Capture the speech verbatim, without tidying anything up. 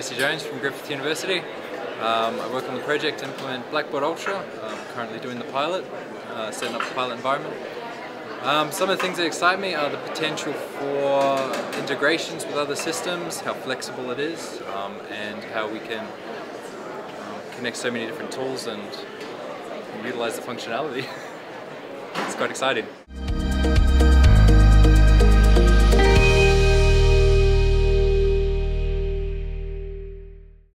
Jesse Jones from Griffith University. Um, I work on the project to implement Blackboard Ultra. I'm currently doing the pilot, uh, setting up the pilot environment. Um, some of the things that excite me are the potential for integrations with other systems, how flexible it is, um, and how we can um, connect so many different tools and, and utilize the functionality. It's quite exciting.